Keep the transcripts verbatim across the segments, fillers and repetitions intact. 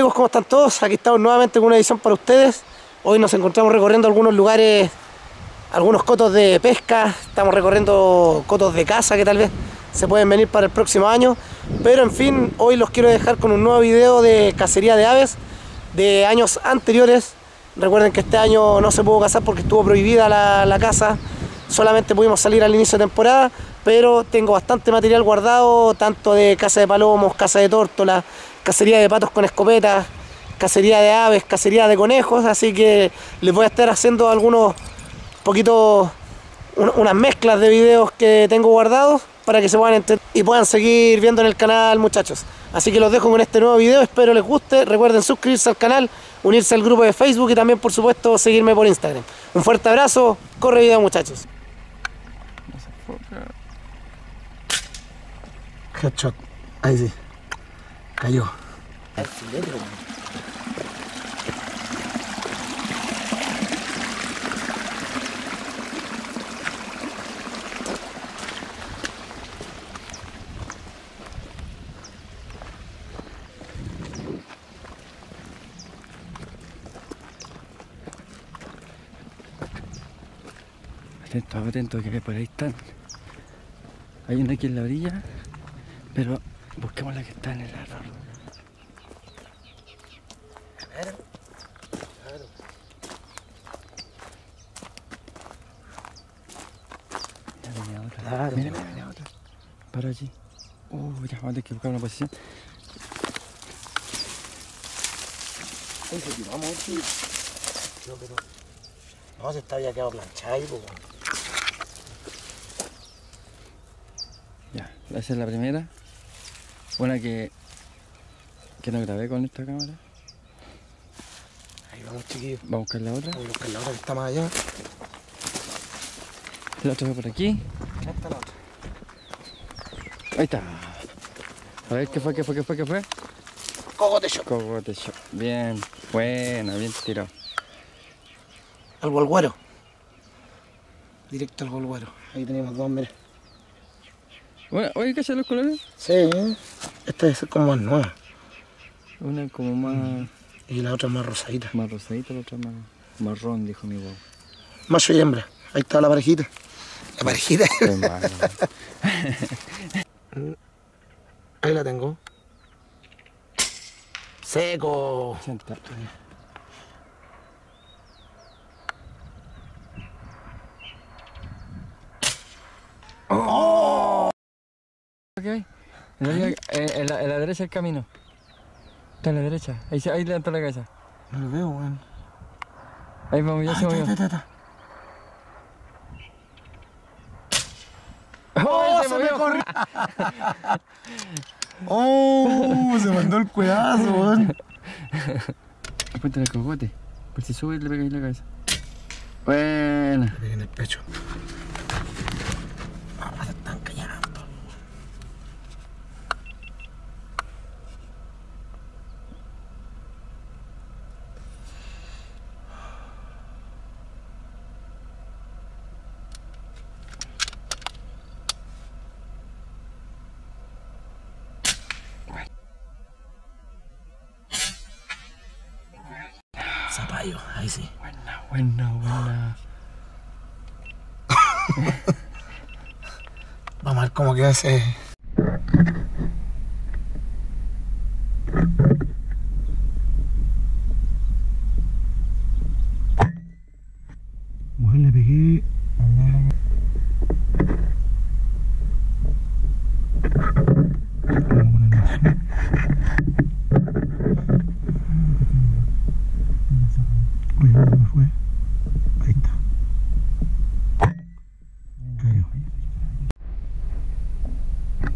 amigos, ¿cómo están todos? Aquí estamos nuevamente con una edición para ustedes. Hoy nos encontramos recorriendo algunos lugares, algunos cotos de pesca. Estamos recorriendo cotos de caza que tal vez se pueden venir para el próximo año. Pero en fin, hoy los quiero dejar con un nuevo video de cacería de aves de años anteriores. Recuerden que este año no se pudo cazar porque estuvo prohibida la, la caza. Solamente pudimos salir al inicio de temporada, pero tengo bastante material guardado, tanto de caza de palomos, caza de tórtola, cacería de patos con escopetas, cacería de aves, cacería de conejos, así que les voy a estar haciendo algunos poquitos, un, unas mezclas de videos que tengo guardados para que se puedan entender y puedan seguir viendo en el canal, muchachos. Así que los dejo con este nuevo video, espero les guste. Recuerden suscribirse al canal, unirse al grupo de Facebook y también, por supuesto, seguirme por Instagram. Un fuerte abrazo, corre video, muchachos. Headshot, ahí sí, cayó. Atento, atento, que por ahí están. Hay una aquí en la orilla, pero busquemos la que está en el árbol. A ver. Claro. Ya venía otra. Claro. Mira, mira, mira otra. Para allí. Uh, ya vamos a tener que buscar una posición. Ahí se tiró, vamos, tío. No, pero... No, se está había quedado planchado ahí, pues. Ya, esa es la primera. Una que, que no grabé con esta cámara. Ahí vamos, chiquillos. Vamos a buscar la otra. Vamos a buscar la otra que está más allá. La otra va por aquí. Ahí está la otra. Ahí está. A ver, ¿qué fue, qué fue, qué fue, qué fue? Cogote shot. Cogote shot. Bien, buena, bien tirado. Al golguero. Directo al golguero. Ahí tenemos dos, mira. Bueno, oye, ¿qué son los colores? Sí, esta es como más nueva. Una como más... Y la otra más rosadita. Más rosadita, la otra más marrón, dijo mi guau. Macho y hembra. Ahí está la parejita. La parejita. Ahí la tengo. Seco. Senta. ¡Oh! ¿Qué hay? En la, en, en, la, en la derecha el camino. Está en la derecha. Ahí, ahí levanta la cabeza. No lo veo, weón. Ahí vamos, ya Ah, se movió. está, está, está. ¡Oh, se se me movió! corrió! ¡Oh! Se mandó el cuedazo, weón. Apunta el cogote. Por si sube y le pega ahí la cabeza. Buena. Le pegué en el pecho. No, se están callando. Zapallo, ahí sí. Buena, buena, buena. Vamos a ver cómo queda ese. Bueno, le pegué. Oye, ¿dónde me fue? Ahí está. Cayó.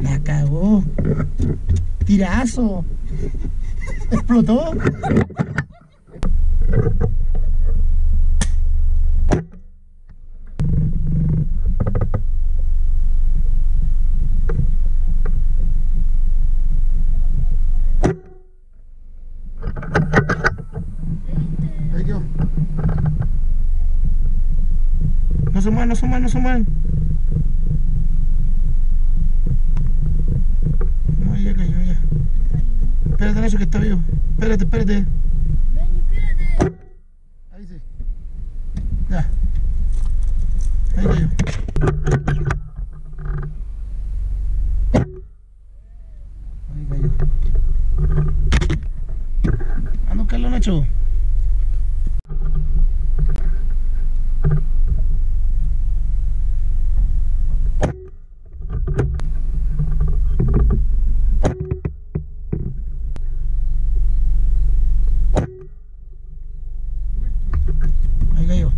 La cagó. Tirazo. Explotó. Ahí quedó. No se muevan, no se muevan, no se muevan. No, ya cayó, ya. Espérate, Nacho, que está vivo. Espérate, espérate. Ven, espérate. Ahí sí. Ya. Ahí cayó. Ahí cayó. Anda a buscarlo, Nacho. Ahí cayó.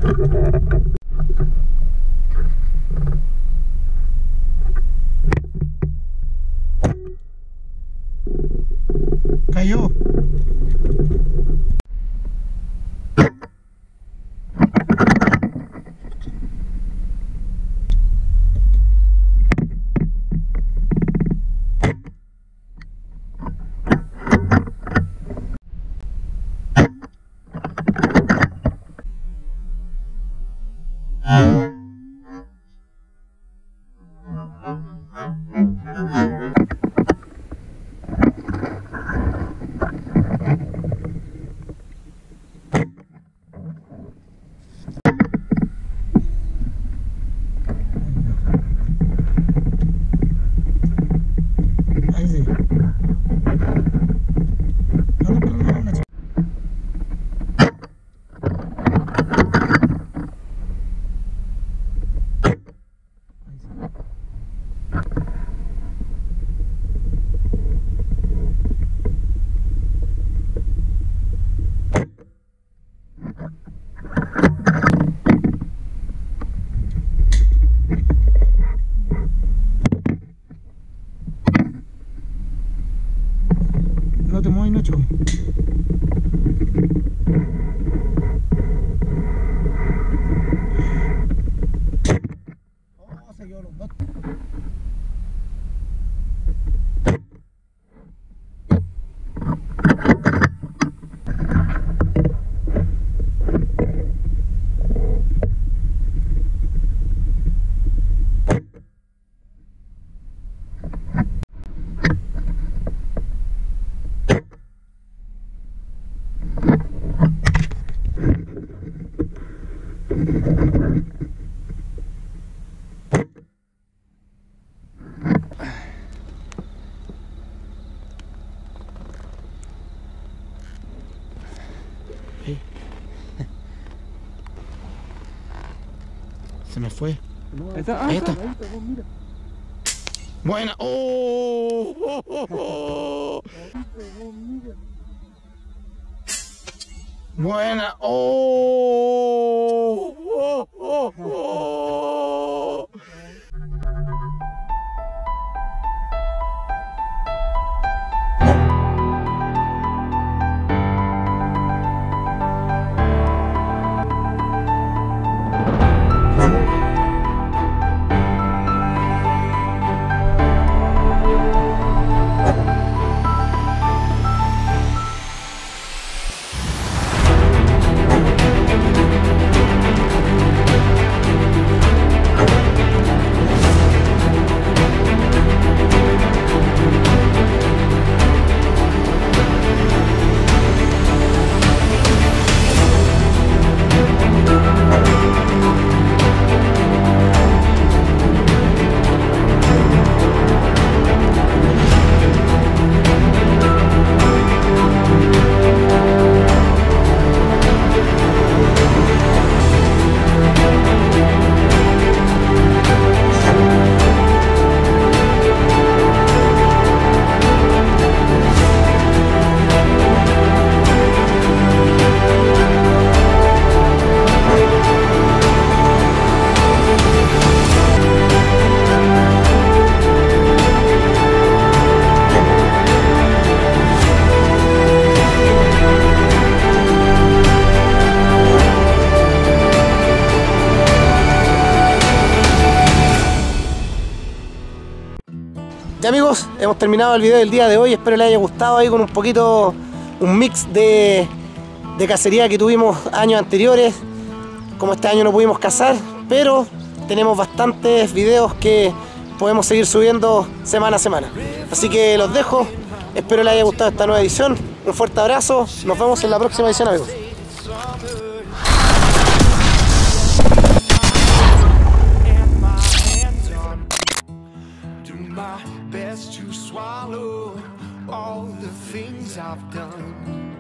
Cayó. Ahí sí. No, no, no, no, Nacho. No te muevas, Nacho. Oh, se quedó los dos. Ahí. Se me fue. Ahí está, ah, Ahí está. ahí está, vos mira. Buena. Oh, oh, oh, oh. Buena. Oh, oh, oh, oh. Ya amigos, hemos terminado el video del día de hoy. Espero les haya gustado ahí con un poquito, un mix de, de cacería que tuvimos años anteriores. Como este año no pudimos cazar, pero tenemos bastantes videos que podemos seguir subiendo semana a semana. Así que los dejo. Espero les haya gustado esta nueva edición. Un fuerte abrazo. Nos vemos en la próxima edición, amigos. My best to swallow all the things I've done.